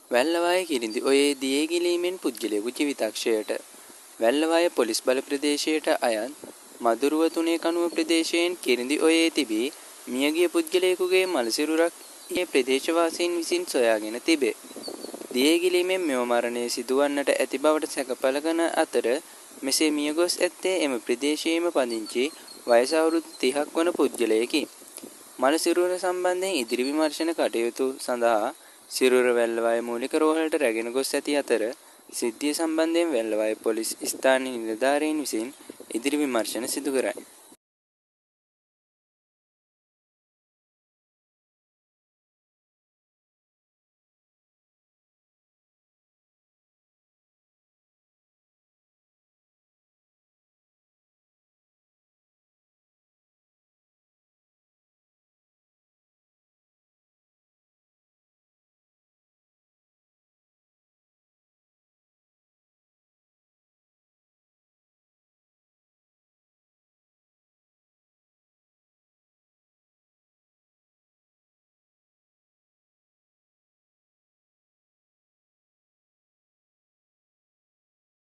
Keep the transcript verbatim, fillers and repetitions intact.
වැල්ලවාය කිරිඳි ඔයේ දියේ ගිලීමෙන් පුද්ගලයෙකු ජීවිතක්ෂයට වැල්ලවාය පොලිස් බල ප්‍රදේශයට අයත් මදුරුව තුනේ කණුව ප්‍රදේශයෙන් කිරිඳි ඔයේ තිබී මියගිය පුද්ගලයෙකුගේ මළසිරුරක් ඒ ප්‍රදේශවාසීන් විසින් සොයාගෙන තිබේ. දියේ ගිලීමෙන් මෙම මරණය සිදුවන්නට ඇති බවට සැකපල කරන අතර මෙසේ මියගොස් ඇත්තේ එම ප්‍රදේශයේම පදිංචි වයස අවුරුදු තිහක් වන පුද්ගලයෙකි. මළසිරුර සම්බන්ධයෙන් ඉදිරි විමර්ශන කටයුතු සඳහා සිරුර වැල්ලවාය මූලික රෝහලට රැගෙන ගොස් ඇති අතර සිද්ධිය සම්බන්ධයෙන් වැල්ලවාය පොලිස් ස්ථානීය නිලධාරීන් විසින් ඉදිරි විමර්ශන සිදු කරයි.